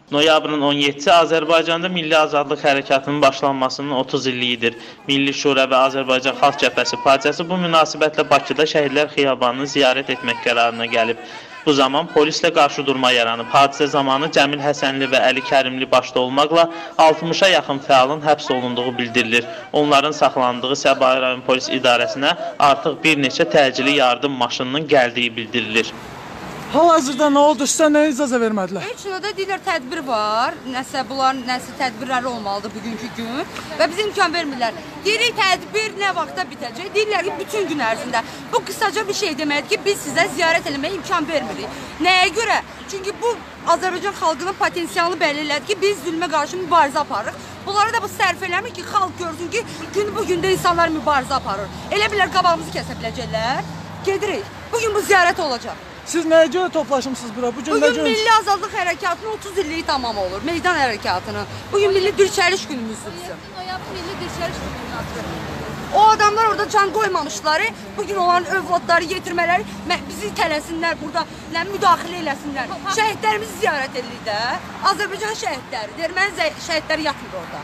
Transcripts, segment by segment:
Noyabrın 17-si Azərbaycanda Milli Azadlıq Hərəkatının başlanmasının 30 illiyidir. Milli Şura və Azərbaycan Xalq Cəbhəsi partiyası bu münasibətlə Bakıda Şəhidlər Xiyabanını ziyarət etmək qərarına gəlib. Bu zaman polislə qarşıdurma yaranıb. Hadisə zamanı Cəmil Həsənli və Əli Kərimli başda olmaqla 60-a yaxın fəalın həbs olunduğu bildirilir. Onların saxlandığı Səbail rayon polis idarəsinə artıq bir neçə təcili yardım maşınının gəldiyi bildirilir. Hal-hazırda nə oldu? Sizə nə icazə vermədilər? Heç nədə deyirlər tədbir var. Bunların nəsə tədbirləri olmalıdır bugünkü gün və bizə imkan vermirlər. Deyirik tədbir nə vaxta bitəcək? Deyirlər ki, bütün gün ərzində. Bu qısaca bir şey deməkdir ki, biz sizə ziyarət eləməyə imkan vermirik. Nəyə görə? Çünki bu Azərbaycan xalqının potensialını bəlli elədir ki, biz zülmə qarşı mübarizə aparırıq. Bunları da bu sərf eləmir ki, xalq görsün ki, gün bu gündə insanlar mübarizə aparır. Elə bilər qabağımızı kəsə biləcəklər. Gedirik. Bugün bu ziyarət olacaq. Siz nəyə görə toplaşımsınız bura? Bugün Milli Azadlıq Hərəkatının 30 illiyi tamam olur. Meydan hərəkatının. Bugün Milli Dirçəliş günümüzdür bizim. Milli Dirçəliş günümüzdür. O adamlar orada can qoymamışlar. Bugün onların övladları yetirmələri bizi tələsinlər burada, müdaxilə eləsinlər. Şəhidlərimizi ziyarət edirik də. Azərbaycan şəhidləri, erməni şəhidləri yatmır orada.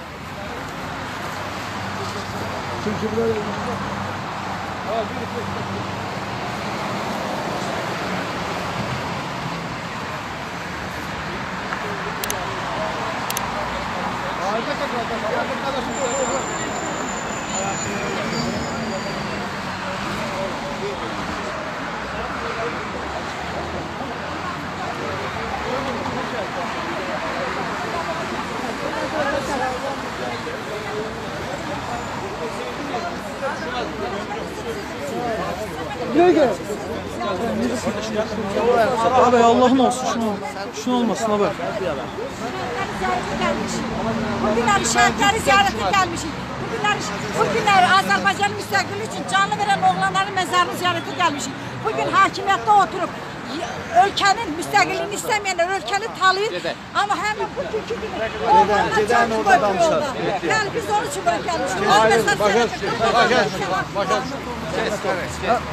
Gel. Abi Allah'ın olsun şunu olmasın abi. Bugünler şəhidləri ziyarətə gəlmişik. Bugünlər Azərbaycan müstəqilliyi üçün canlı verən oğlanların məzarını ziyarətə gəlmişik. Bugün hakimiyyətdə oturub ölkənin müstəqilliyini istəməyənlər ölkəni talayır. Amma həmin bu günkü günü oğlanlar canlı qoyuyor. Yəni biz onun üçün bura gəlmişik.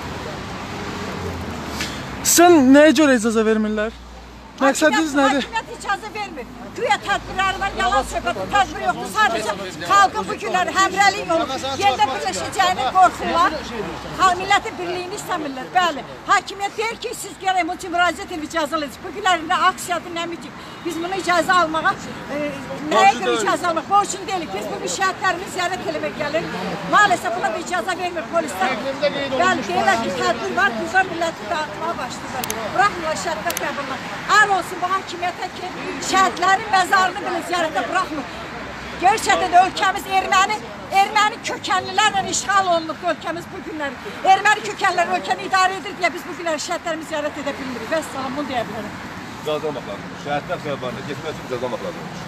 Sizə nəyə görə icazə vermirlər? Məqsədiniz nədir? Hakimiyyət icazə vermir. Güya tədbirləri var, yalan söhbət, tədbir yoxdur. Sadəcə xalqın bu günləri həmrəlik olub, yerdə birləşəcəyini qorxurlar. Millətin birliyini istəmirlər, bəli. Hakimiyyət deyir ki, siz gərək bunun üçün müraciət edin, icazə alın. Bu günləri nə aksiyadır, nə miting. Biz bunu icazə almağa, nəyə görə icazə almaq? Borçun deyilik, biz bugün şəhidlərimizi ziyarət eləmək gəlirik. Maalesef buna bir icazə vermir polislər. Bəli, deyirlər ki, tədbir var, bizə milləti dağıtmağa başlayırlar. Bıraxmırlar şəhidlər qəbuluna. Ar olsun bu hakimiyyətə ki, şəhidlərin məzarını belə ziyarətə bıraxmır. Gerçəkdən də ölkəmiz erməni kökənlilərlə işğal olunub ölkəmiz bu günləri. Erməni kökənlər ölkəni idarə edir deyə biz bu günləri şəhidlərimizi ziyarət edə bilmirik. Vəssalam, bunu deyə bilərəm. İcazə almaq lazımdır. Şəhidlər xiyabanına getmək üçün icazə almaq lazımdır.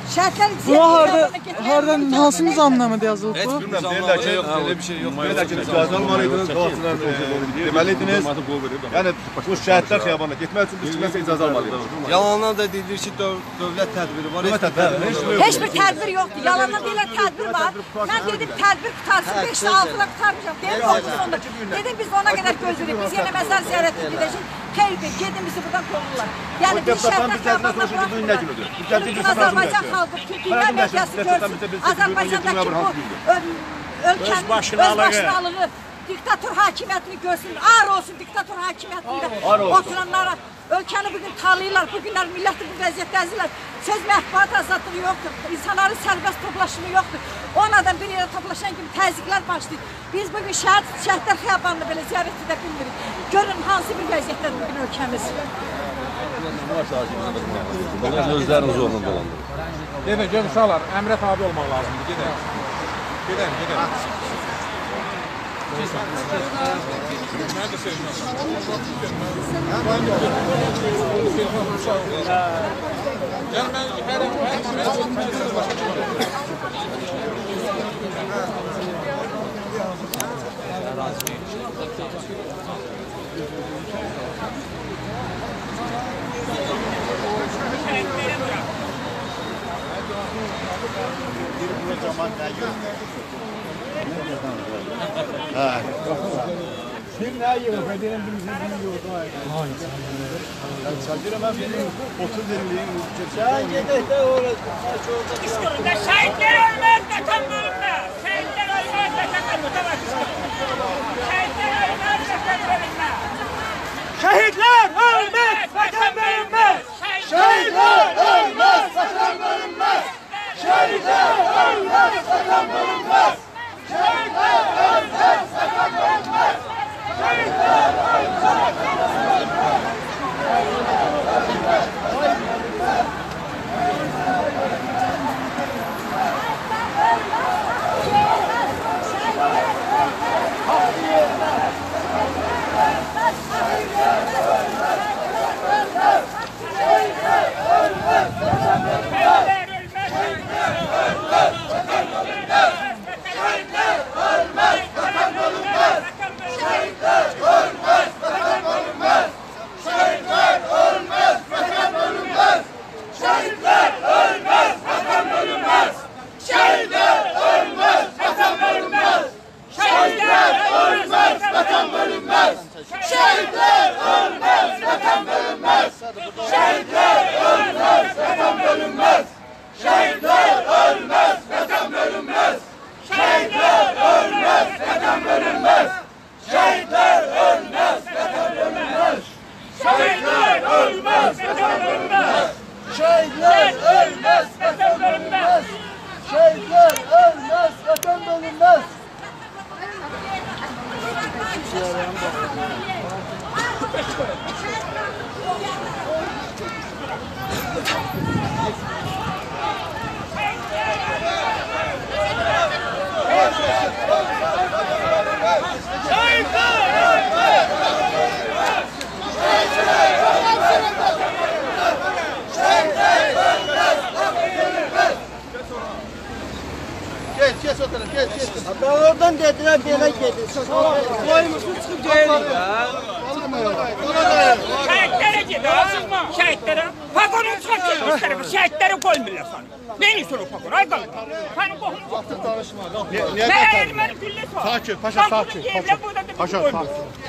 Buna hardan hansı nizamnamədə yazılıb bu? Heç bilmirəm, deyirlər ki, elə bir şey yox. Deyirlər ki, icazə almalıydınız, deməliydiniz. Yəni, bu şəhidlər xiyabanına getmək üçün biz kiməsə icazə almalıydınız. Yalandan da deyilir ki, dövlət tədbiri var. Heç bir tədbir yoxdur. Yalandan deyirlər tədbir var. Mən dedim tədbir qutarsın, 5-də 6-da qutarmayacaq. Dedim 9-da. Dedim biz ona qədər gözləyirik. Biz yenə məzar ziyarətə gedəcək. Xeyr, gedin bizi buradan qovurlar. Yəni bir şəhidlər xiyabanına bıraxmırlar. Azərbaycan xalqı, dünya mediası görsün. Azərbaycandakı bu ölkənin özbaşınalığı, diktator hakimiyyətini görsün. Ar olsun diktator hakimiyyətində oturanlara. Ölkəni bugün talayırlar, bugünlər milləti bu vəziyyətdə əzirlər. Söz mətbuat azadlığı yoxdur, insanların sərbəst toplaşımı yoxdur. Onadan bir yerə toplaşan kimi təzyiqlər başlayır. Biz bugün şəhidlər xiyabanını belə ziyarət edə bilmirik. Görün hansı bir vəziyyətdədir bugün ölkəmiz. Özləriniz zorla dolandırır. Gedin, uşaqlar, əmrə tabi olmaq lazımdır. Gedin. ne yiyor? Bedenin birisini yiyor. Çakırım ben benim 30 lirayım. Sen gidek de orada. Kışkırında şehitler ölmez, vatan bölünmez. Şehitler ölmez, vatan bölünmez. Şehitler ölmez, vatan bölünmez. Şehitler ölmez, vatan bölünmez. Şehitler ölmez, vatan bölünmez. Şehitler ölmez, vatan bölünmez. Şehitler ölmez, vatan bölünmez. Şehitler ölmez, Geç oturun, geç. Ben oradan dediler, böyle gidin. Koymuşsun çıkıp gelin ya. Şehitlere gidin, şehitlere. Vagonun çıkıp gelmişler, şehitlere koymuyorlar sana. Beni soru vagon, ay kalın. Senin kohunu Danışma. ne elmeni güllesi var. Sakin, paşa sakin. Paşa sakin.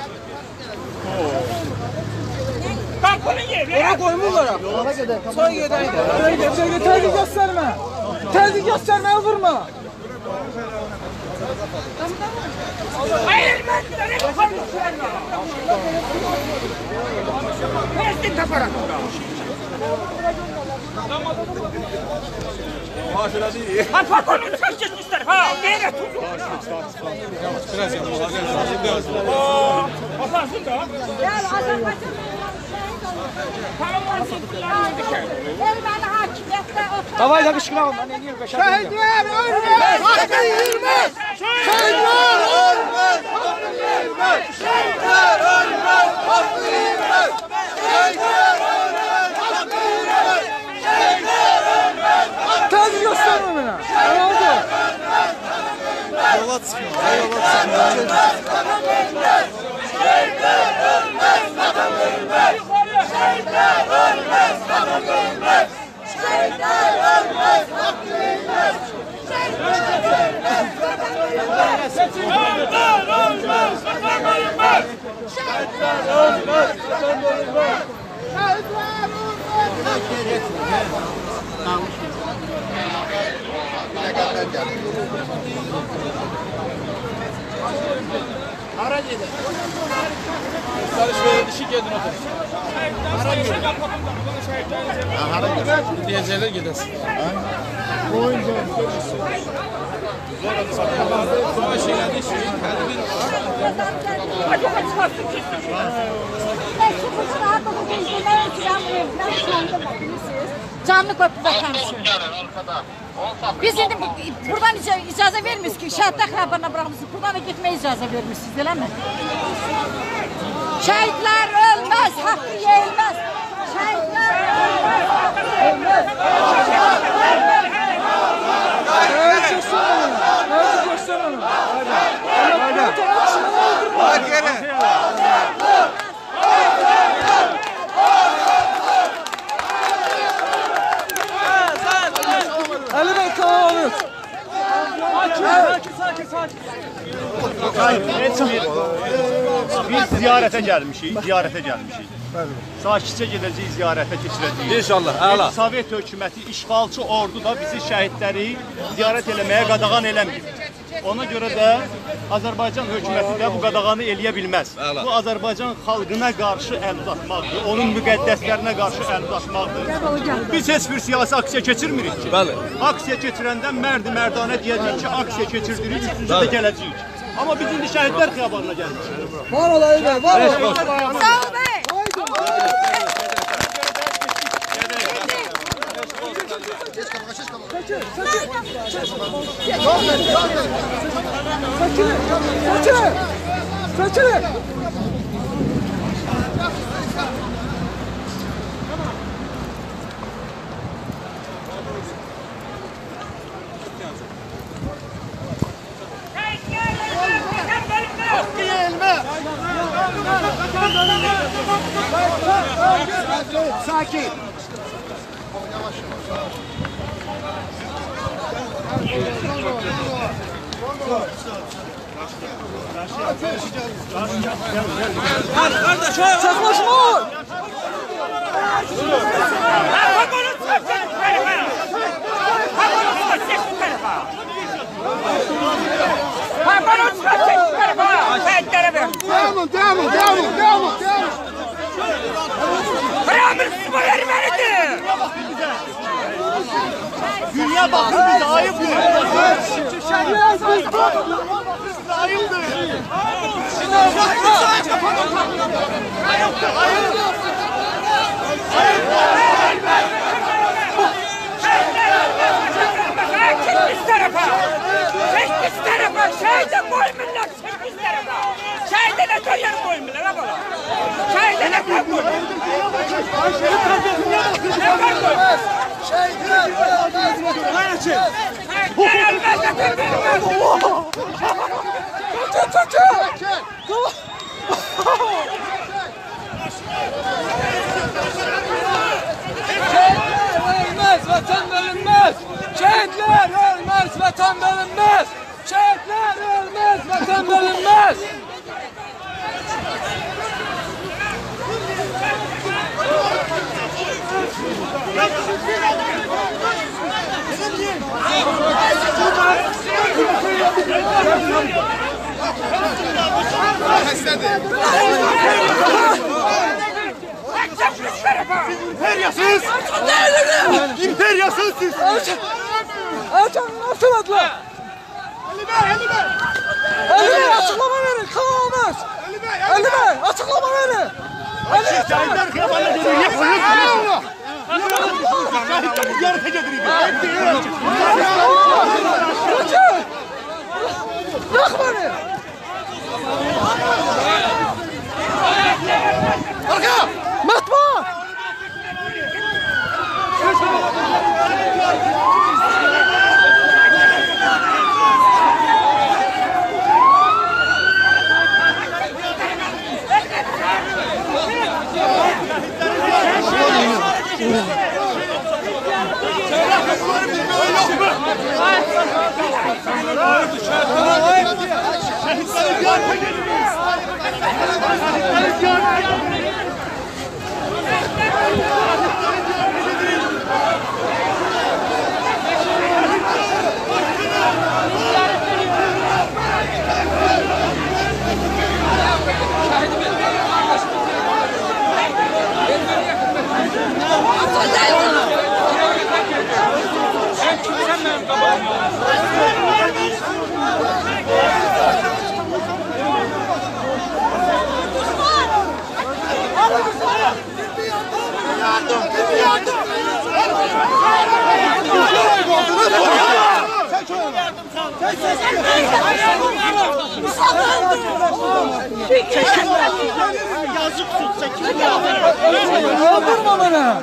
Kalkının yerine. Oraya koymuşlar. Sonra gidelim. Terzi gösterme. Terzi göstermeye vurma. Hayır ben de koymuşlar. Kestin taparak. Maaşına değil. Ha vagonun çıkıp gelmişler, ha. Nereye tutuyor? Biraz yanına. Kapansın da. Gel Azerbaycan. Ermeni hakimiyyətdə oturaq. Davay da kışkıralım. Ben en iyi beşer. Şehitler ölmez, hakkı yürümez. Şehitler ölmez, hakkı yürümez. Şehitler ölmez, hakkı yürümez. Şehitler ölmez, hakkı yürümez. Şehitler ölmez, hakkı yürümez. Terzi gösterme bana. Ne oldu? Yola çıkıyor. Yola çıkıyor. Şehitler ölmez, vatan ölmez. Şehitler ölmez, vatan ölmez. Şehitler ölmez, hakkı yürümez. Şehitler ölmez, vatan ölmez. Şehitler ölmez, vatan ölmez. Şehitler ölmez, vatan ölmez. Şehitler Hara gidin. Sarış verin, işi gedin otur. Hara gidin. Diyeceğler gidesin. Oyuncu. Sonra şeyler de şeyin kalbin. Hadi hadi çıkarsın kestin. Canlı köprüdə tanışıyoruz. Biz indi buradan icazə vermiyoruz ki, şəhiddə xəbərinə bırakmışsınız. Buradan da gitmeye icazə vermişsiniz, elə mi? Şəhidlər ölməz, haqqı yeyilməz. Şəhidlər ölməz. Ali Bey tamam olur. Sakin. Biz ziyarətə gəlmişik. Sakitcə gedəcəyik, ziyarətə keçirəcəyik. İnşallah, əla. Sovet hökuməti, işğalçı ordu da bizi şəhidləri ziyarət eləməyə qadağan eləmir. Ona görə də Azərbaycan hökuməti də bu qadağanı eləyə bilməz. Bu Azərbaycan xalqına qarşı əl uzatmaqdır, onun müqəddəslərinə qarşı əl uzatmaqdır. Biz heç bir siyasi aksiya keçirmirik ki. Aksiya keçirəndə mərd-mərdanə deyəcək ki, aksiya keçirdirik, üstüncə də gələcəyik. Amma biz indi şəhidlər xiyabanına gəlmişik. Var olayım be, var olayım. Sağ ol bey. Seçilin. Sakin. Çaklaşma ol. Devam. Dünya bakın bize ayıptır. Ayıptır. Biz tarafa. Biz tarafa. Şehide koymuşlar. Biz tarafa. Şehide ne koyar koymuşlar ha baba. Şehide ne koymuşlar. Ne koymuşlar. Şehitler ölmez, vatan bölünmez. Şehitler ölmez, vatan bölünmez. Şehitler ölmez, vatan bölünmez. İmperyasız! İmperyasız siz! Ercan atamadılar. Ali Bey açıklama verin, kalmaz. Ali Bey açıklama verin. Şehitler kıyamanına geliyor, niye koyuyorsunuz? Şehitler ziyarete geliyor. Kaçın! Bırak beni! Arka! Matbaa! Vurma bana.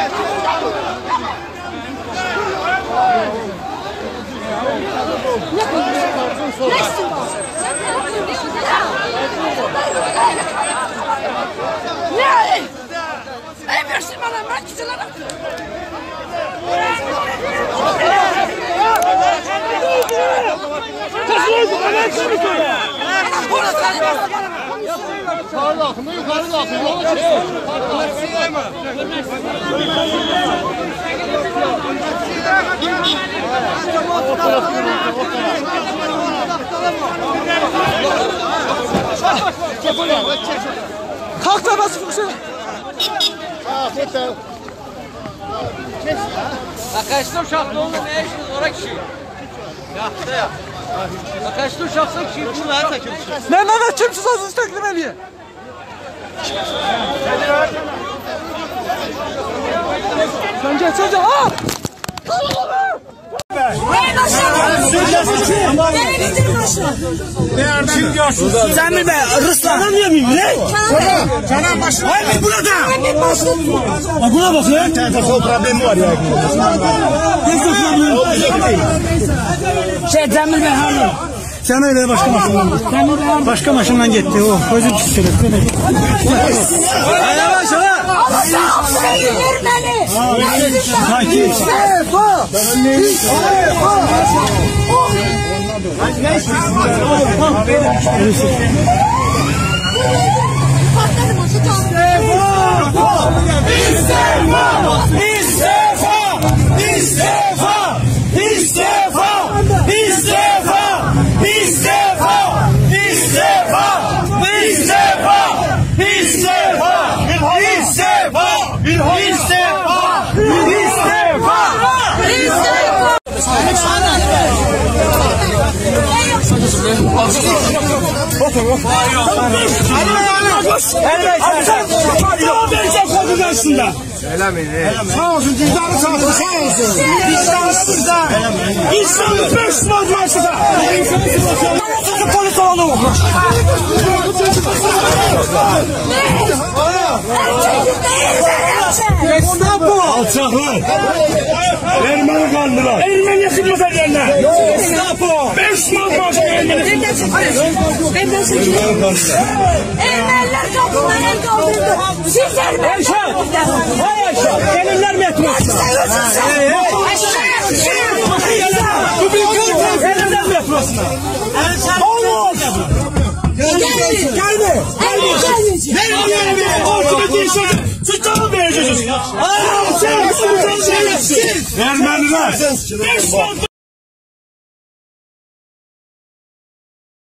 Ne versin bana, ben kişilerim. Yukarı akımda yukarı akımda yola çıksın. Kalk da bas yoksa. Kaçtı uşaqlı oldu, ne işiniz ora kişi? Yaxşı da yaxşı. Kaçtı uşaqsan kişi bunları çəkilmişsiniz. Mən kimsiz azınızı təqdim eləyəm. Sen geçsene, ha! Cemil Bey, Ruslan'dan niye miyim? Ne? Canan başına. Hayır, burada. Buna bak ya. Telefon problemi var ya. Cemil Bey hanım. Sen öyle başka maşından gitti o. Gözüm çiçeği. Yavaş ha. Sakin. Sefa. Sağ olsun, cüzdanı sağ olsun, sağ olsun. İnsanı 5 var başında. Polis olalım. Ne bu? Alçaklar. Ermeni kandılar. Ermeni yakınmaz ellerine. Ne bu? 5 var başında Ermeni. Benden çekiyorum. Ermeniler kapıdan el kaldırdı. Siz Ermeni kaldırdınız. Gelirler metrosuna. Bu bir kız. Gelirler metrosuna. Olmaz. Gelme. Ermeniler.